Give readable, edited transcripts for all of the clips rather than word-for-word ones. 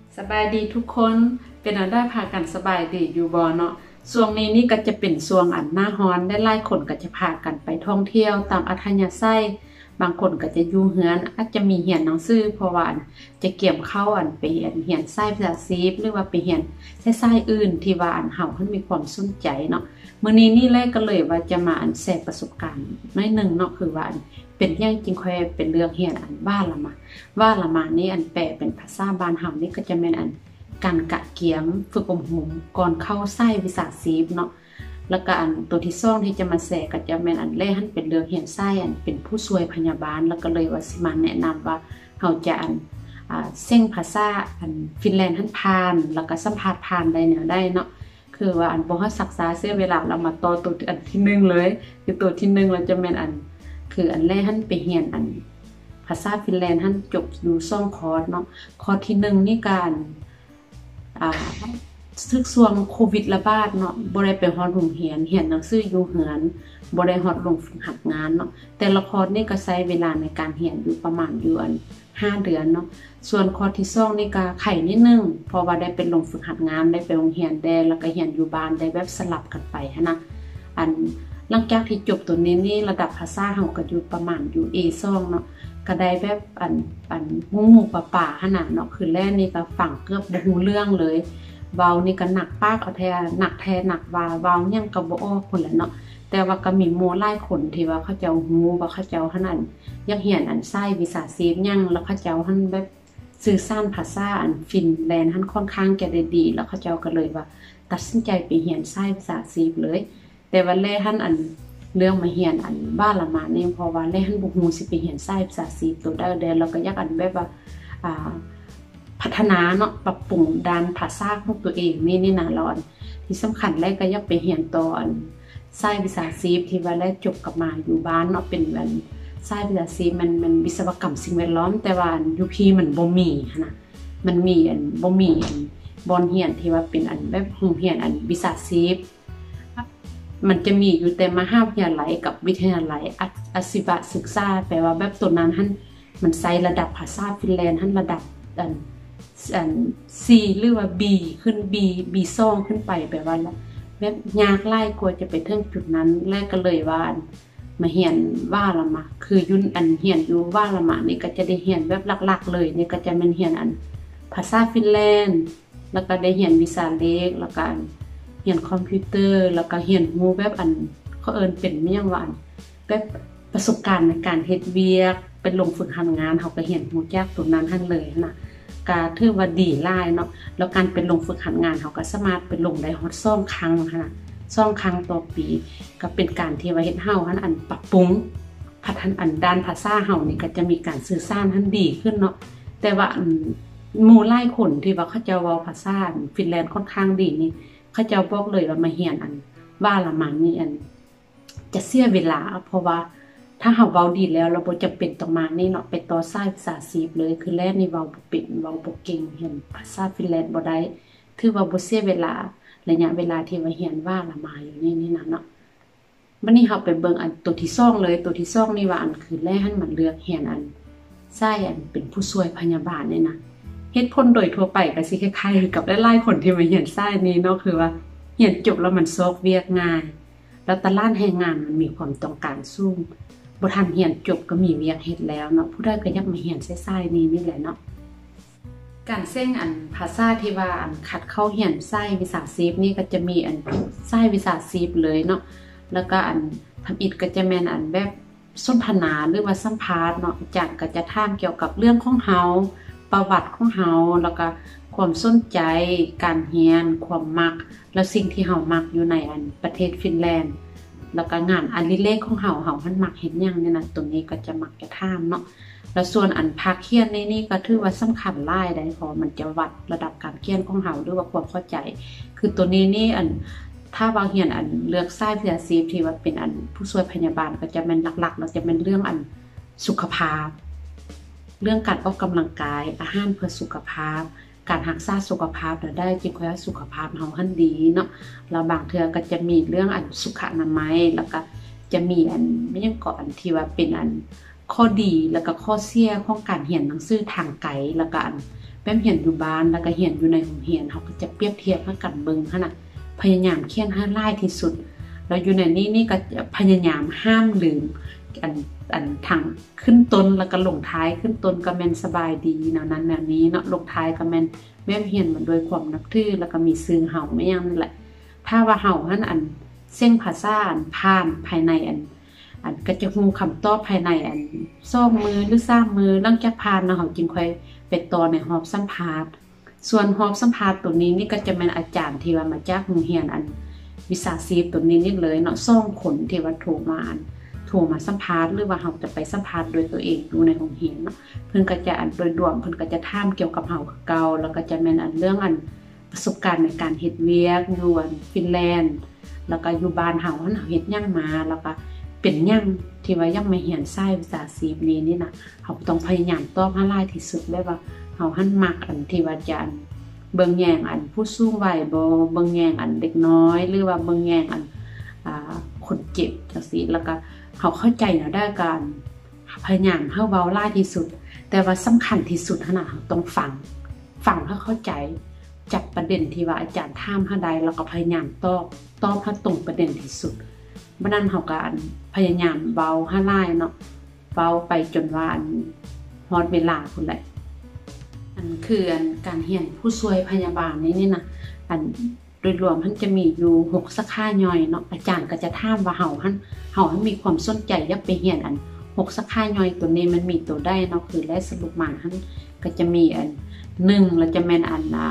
สบายดีทุกคนเป็นอันได้พากันสบายดีอยู่บ่เนาะช่วงนี้นี่ก็จะเป็นช่วงอันหน้าร้อนได้หลายคนก็จะพากันไปท่องเที่ยวตามอัธยาศัยบางคนก็จะอยู่เฮือนอาจจะมีเรียนหนังสือเพราะว่าจะเกี่ยมเข้าไปเรียนไส้ภาษาซีฟหรือว่าไปเรียนไส้อื่นที่ว่าเฮาเพิ่นมีความสนใจเนาะมื้อนี้นี่แรกก็เลยว่าจะมาแชร์ประสบการณ์น้อยนึงเนาะคือว่าเป็นอย่างจริงค่อยเป็นเรื่องเรียนว่าละมานี่แปลเป็นภาษาบ้านเฮานี่ก็จะแม่นการกะเกียมฝึกอบรมก่อนเข้าไส้วิชาซีฟเนาะแล้วก็ตัวที่2ที่จะมาแชร์ก็จะแม่นแรกเป็นเรื่องเรียนไส้เป็นผู้ช่วยพยาบาลแล้วก็เลยว่าสิมาแนะนำว่าเฮาจะเส้นภาษาฟินแลนด์ผ่านแล้วก็สัมภาษณ์ผ่านได้แนวได้เนาะคือว่าบ่ฮัดศึกษาเสียเวลาเรามาต่อตัวที่1เลยคือตัวที่1เราจะแม่นคือแรกไปเรียนภาษาฟินแลนด์จบอยู่2คอร์สเนาะคอร์สที่1นี่การซึกช่วงโควิดระบาดเนาะบ่ได้ไปฮอดโรงเรียนหนังสืออยู่เฮือนบ่ได้ฮอดลงฝึกหัดงานเนาะแต่ละคอร์สนี่ก็ใช้เวลาในการเรียนอยู่ประมาณอยู่5 เดือนเนาะส่วนคอร์สที่2นี่ก็ไข่นิดนึงเพราะว่าได้เป็นลงฝึกหัดงานได้ไปโรงเรียนได้แล้วก็เรียนอยู่บ้านได้แบบสลับกันไปนะหลังจากที่จบตัวนี้นี่ระดับภาษาเฮาก็อยู่ประมาณอยู่ A2 เนาะก็ได้แบบหมู่ป่าๆขนาดเนาะคือแรกนี่ก็ฟังเกือบบ่ฮู้เรื่องเลยเว้านี่ก็หนักปากเอาแท้หนักแท้หนักว่าเว้าหยังก็บ่ออกพุ่นแหละเนาะแต่ว่าก็มีหมู่หลายคนที่ว่าเขาเจ้าฮู้ว่าเขาเจ้าหั่นอยากเรียนไส้วิชาซีฟหยังแล้วเขาเจ้าหั่นแบบสื่อสารภาษาฟินแลนด์ค่อนข้างจะได้ดีแล้วเขาเจ้าก็เลยว่าตัดสินใจไปเรียนไส้ภาษาซีฟเลยแต่ว่าแลเรื่องมาเรียนบ้านละมานี่เพราะว่าแลบ่ฮู้สิไปเรียนไส้ภาษาซีฟตัวได้แล้วก็อยากแบบว่าพัฒนาเนาะปรับปรุงด้านภาษาของตัวเองนี่นะเราที่สำคัญแรกก็อยากไปเรียนต่อไส้วิชาซีฟที่ว่าแลจบกลับมาอยู่บ้านเนาะเป็นไส้วิชาซีฟมันวิศวกรรมสิ่งแวดล้อมแต่ว่าอยู่พี่มันบ่มีนะมันมีบ่มีบอนเรียนที่ว่าเป็นแบบโรงเรียนวิชาซีฟมันจะมีอยู่แต่มหาวิทยาลัยกับวิทยาลัยอาชีวศึกษาแปลว่าแบบตัวนั้นมันใช้ระดับภาษาฟินแลนด์ระดับC หรือว่า B ขึ้น B2 ขึ้นไปแปลว่าแบบยากหลายกว่าจะไปถึงจุดนั้นแรกก็เลยว่ามาเรียนว่าละมาคือยุ่นเรียนอยู่ว่าละมานี่ก็จะได้เรียนแบบหลักๆเลยนี่ก็จะเป็นเรียนภาษาฟินแลนด์แล้วก็ได้เรียนวิชาเลขแล้วก็เรียนคอมพิวเตอร์แล้วก็เรียนรู้แบบเขาเป็นมีหยังว่าแบบประสบการณ์ในการเฮ็ดเวียกเป็นลงฝึกหัดงานเฮาก็เรียนรู้จักตรงนั้นเลยนะก็ถือว่าดีหลายเนาะแล้วการเป็นลงฝึกหัดงานเฮาก็สามารถเป็นลงได้ฮอด2 ครั้งนะ2 ครั้งต่อปีก็เป็นการที่ว่าเฮ็ดเฮาปรับปรุงพัฒนาด้านภาษาเฮานี่ก็จะมีการสื่อสารดีขึ้นเนาะแต่ว่าหมู่หลายคนที่ว่าเขาเจ้าเว้าภาษาฟินแลนด์ค่อนข้างดีนี่เขาเจ้าบอกเลยว่ามาเรียนว่าละมันนี่จะเสียเวลาเพราะว่าถ้าเฮาเว้าดีแล้วเราบ่จำเป็นต้องมานี่เนาะไปต่อสายภาษาซีฟเลยคือแรกนี่เว้าบ่เป็นเว้าบ่เก่งเรียนภาษาฟินแลนด์บ่ได้ถือว่าบ่เสียเวลาระยะเวลาที่ว่าเรียนว่าละมาอยู่นี่นะเนาะบัดนี้เฮาไปเบิ่งตัวที่2เลยตัวที่2นี่ว่าคือแรกมันเลือกเรียนสายเป็นผู้ช่วยพยาบาลนี่นะเหตุผลโดยทั่วไปก็สิคล้ายๆกับหลายๆคนที่มาเรียนสายนี้เนาะคือว่าเรียนจบแล้วมันซอกเวียกง่ายแล้วตลาดแรงงานมันมีความต้องการสูงบ่ทันเรียนจบก็มีเวียกเฮ็ดแล้วเนาะผู้ใดก็อยากมาเรียนสายๆนี่แหละเนาะการเส้นภาษาที่ว่าคัดเข้าเรียนสายวิชาซีฟนี่ก็จะมีสายวิชาซีฟเลยเนาะแล้วก็ทำอิฐก็จะแม่นแบบสนทนาหรือว่าสัมภาษณ์เนาะอาจารย์ก็จะถามเกี่ยวกับเรื่องของเฮาประวัติของเฮาแล้วก็ความสนใจการเรียนความมักแล้วสิ่งที่เฮามักอยู่ในประเทศฟินแลนด์แล้วก็งานอดิเรกของเฮามันมักเฮ็ดหยังเนี่ยนะตรงนี้ก็จะมักจะถามเนาะแล้วส่วนภาคเรียนนี่ก็ถือว่าสำคัญหลายได้เพราะมันจะวัดระดับการเรียนของเฮาหรือว่าความเข้าใจคือตัวนี้นี่ถ้าว่าเรียนเลือกสายวิชาซีฟที่ว่าเป็นผู้ช่วยพยาบาลก็จะเป็นหลักๆแล้วจะเป็นเรื่องสุขภาพเรื่องการออกกำลังกายอาหารเพื่อสุขภาพการรักษาสุขภาพได้จึงค่อยสุขภาพเฮาดีเนาะแล้วบางเทื่อก็จะมีเรื่องสุขอนามัยแล้วก็จะมีไม่ยังก่อนที่ว่าเป็นข้อดีแล้วก็ข้อเสียของการเรียนหนังสือทางไกลแล้วก็ไปป้มเหียนอยู่บ้านแล้วก็เหียนอยู่ในโรงเรียนเขาก็จะเปรียบเทียบกันเบิ่งหั่นน่ะพยายามเขียนให้หลายที่สุดแล้วอยู่ในนี้ก็พยายามห้ามลืมอันทางขึ้นต้นแล้วก็ลงท้ายขึ้นต้นก็แม่นสบายดีแนวนั้นแนวนี้เนาะลงท้ายก็แม่นแม่เฮียนมันด้วยความนับถือแล้วก็มีซื่อเฮาไม่ยังนั่นแหละถ้าว่าเฮาหั่นเส้นภาษาผ่านภายในก็จะฮู้คำตอบภายใน2มือหรือ3มือหลังจากผ่านเนาะเฮาจึงค่อยไปต่อในรอบสัมภาษณ์ส่วนรอบสัมภาษณ์ตัวนี้นี่ก็จะเป็นอาจารย์ที่ว่ามาจากโรงเรียนวิชาชีพตัวนี้นี่เลยเนาะ2คนที่ว่าโทรมาสัมภาษณ์หรือว่าเราจะไปสัมภาษณ์โดยตัวเองอยู่ในโรงเรียนเนาะเพิ่นก็จะโดยรวมเพิ่นก็จะถามเกี่ยวกับเฮาเก่าแล้วก็จะแม่นเรื่องประสบการณ์ในการเฮ็ดเวียกอยู่ฟินแลนด์แล้วก็อยู่บ้านเฮาเฮ็ดหยังมาแล้วก็เป็นหยังที่ว่ายังไม่เรียนสายวิชาชีพนี้นี่นะเฮาต้องพยายามตอบให้หลายที่สุดเลยว่าเฮามักที่ว่าจะเบิ่งแยงผู้สูงวัยบ่เบิ่งแยงเด็กน้อยหรือว่าเบิ่งแยงคนเจ็บจังซี่แล้วก็เขาเข้าใจนะได้การพยายามเฮาเว้าหลายที่สุดแต่ว่าสำคัญที่สุดขนาดเราต้องฟังให้เข้าใจจับประเด็นที่ว่าอาจารย์ถามเฮาได้แล้วก็พยายามตอบให้ตรงประเด็นที่สุดบ่นั้นเฮาก็พยายามเว้าให้หลายเนาะเว้าไปจนว่าฮอดเวลาพุ่นแหละคือการเรียนผู้ช่วยพยาบาลนี่นะโดยรวมมันจะมีอยู่6สาขาย่อยเนาะอาจารย์ก็จะถามว่าเฮามีความสนใจอยากไปเรียน6สาขาย่อยตัวนี้มันมีตัวได้เนาะคือและสรุปมาก็จะมี1แล้วจะแม่น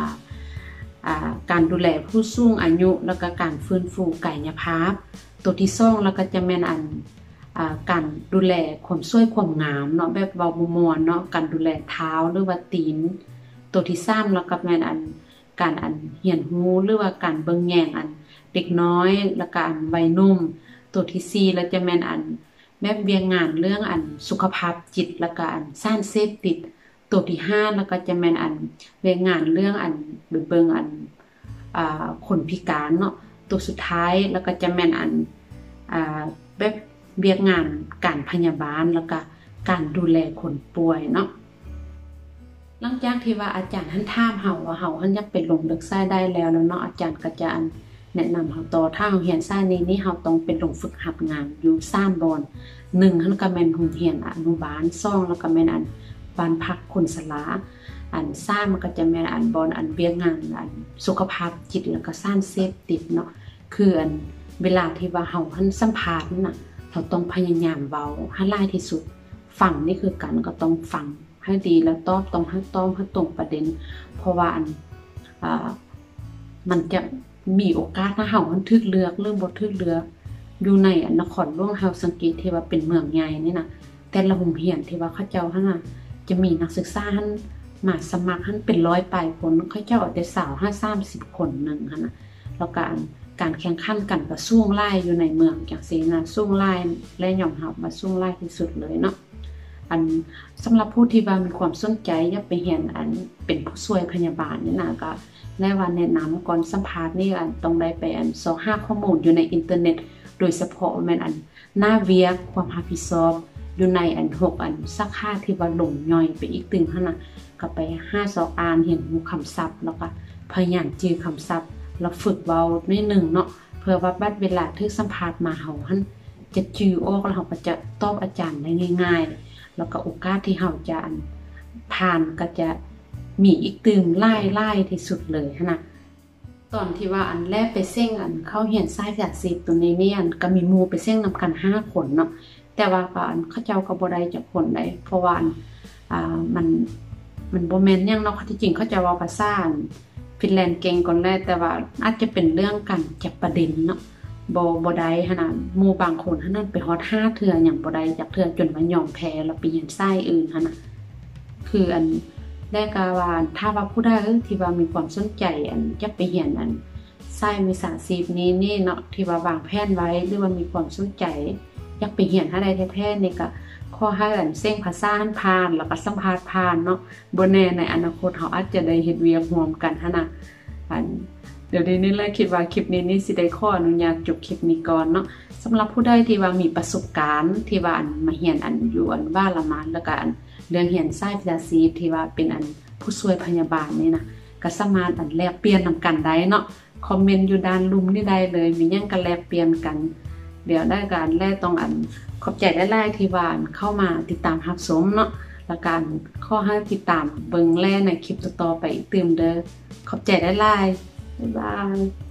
การดูแลผู้สูงอายุแล้วก็การฟื้นฟูกายภาพตัวที่2แล้วก็จะแม่นการดูแลความสวยความงามเนาะแบบเว้ามวนเนาะการดูแลเท้าหรือว่าตีนตัวที่3แล้วก็แม่นการเหียนหูหรือว่าการเบิ่งแยงเด็กน้อยแล้วก็วัยนุ่มตัวที่4แล้วจะแม่นแบบเวียงงานเรื่องสุขภาพจิตแล้วก็สารเสพติดตัวที่5แล้วก็จะแม่นเวียงงานเรื่องเบิ่งคนพิการเนาะตัวสุดท้ายแล้วก็จะแม่นแบบเวียงงานการพยาบาลแล้วก็การดูแลคนป่วยเนาะหลังจากที่ว่าอาจารย์ถามเฮาว่าเฮาอยากไปลงลึกสายได้แล้วเนาะอาจารย์ก็จะแนะนำเฮาต่อถ้าเฮาเรียนสายนี้เฮาต้องไปลงฝึกหัดงานอยู่3บอน1ก็แม่นโรงเรียนอนุบาล2แล้วก็แม่นบ้านพักคนชรา3มันก็จะแม่นบอนเวียงงานสุขภาพจิตแล้วก็สารเสพติดเนาะคือเวลาที่ว่าเฮาสัมภาษณ์นั่นน่ะเราต้องพยายามเว้าให้หลายที่สุดฟังนี่คือกันก็ต้องฟังให้ดีแล้วตอบต้องให้ตรงประเด็นเพราะว่ามันจะมีโอกาสถ้าเฮาทึกเลือกเรื่องบ่ทึกเลือกอยู่ในนครหลวงเฮาสังเกตที่ว่าเป็นเมืองใหญ่นี่นะแต่ละโรงเรียนที่ว่าเขาเจ้าจะมีนักศึกษามาสมัครเป็น100ปลายคนเขาเจ้าเอาแต่สาว30คนนึงนะแล้วการแข่งขันกันก็สูงหลายอยู่ในเมืองจังซี่นะสูงหลายและยอมรับว่าสูงหลายที่สุดเลยเนาะสำหรับผู้ที่ว่ามีความสนใจอยากไปเรียนเป็นผู้ช่วยพยาบาลนี่นะก็ได้ว่าแนะนำก่อนสัมภาษณ์นี่ต้องได้ไปเสาะหาข้อมูลอยู่ในอินเทอร์เน็ตโดยเฉพาะแม่นหน้าเวียกความรับผิดชอบอยู่ใน6สาขาที่ว่าลงย่อยไปอีกตึงหั่นน่ะก็ไป5สอบอ่านเห็นคำศัพท์แล้วก็พยายามจื้อคำศัพท์แล้วฝึกเว้านิดนึงเนาะเพื่อว่าบัดเวลาถึงสัมภาษณ์มาเฮาจะจื้อออกแล้วเฮาก็จะตอบอาจารย์ได้ง่ายๆแล้วก็โอกาสที่เฮาจะผ่านก็จะมีอีกตึงหลายที่สุดเลยนะตอนที่ว่าแรกไปเซ้งเข้าเรียนสายวิชาชีพตัวนี้นี่ก็มีหมู่ไปเซ้งนำกัน5คนเนาะแต่ว่าก็เขาเจ้าก็บ่ได้จักคนใดเพราะว่ามันบ่แม่นหยังเนาะที่จริงเขาจะเว้าภาษาฟินแลนด์เก่งก่อนแรกแต่ว่าอาจจะเป็นเรื่องการจับประเด็นเนาะบ่ได้ขนาดหมู่บางคนนั้นไปฮอด5เทื่อหยังบ่ได้จักเทื่อจนว่ายอมแพ้แล้วไปเรียนสายอื่นนะคือได้ก็ว่าถ้าว่าผู้ใดที่ว่ามีความสนใจอยากไปเรียนสายวิชาชีพนี้เนาะที่ว่าวางแผนไว้หรือว่ามีความสนใจอยากไปเรียนหาได้แท้ๆนี่ก็ขอให้เซ้งภาษาผ่านแล้วก็สัมภาษณ์ผ่านเนาะบ่แน่ในอนาคตเฮาอาจจะได้เฮ็ดเวียกร่วมกันหั่นน่ะเดี๋ยวนี้เลยคิดว่าคลิปนี้สิได้ขออนุญาตจบคลิปนี้ก่อนเนาะสำหรับผู้ใดที่ว่ามีประสบการณ์ที่ว่ามาเรียนอยู่ว่าละมาแล้วก็เรื่องเรียนสายวิชาชีพที่ว่าเป็นผู้ผู้ช่วยพยาบาลนี่นะก็สามารถแลกเปลี่ยนนำกันได้เนาะคอมเมนต์อยู่ด้านลุ่มนี่ได้เลยมีหยังก็แลกเปลี่ยนกันเดี๋ยวได้การแลต้องขอบใจหลายๆที่ว่าเข้ามาติดตามรับชมเนาะและการขอให้ติดตามเบิ่งแลในคลิปต่อๆไปอีกเติมเด้อขอบใจหลายๆบ๊ายบาย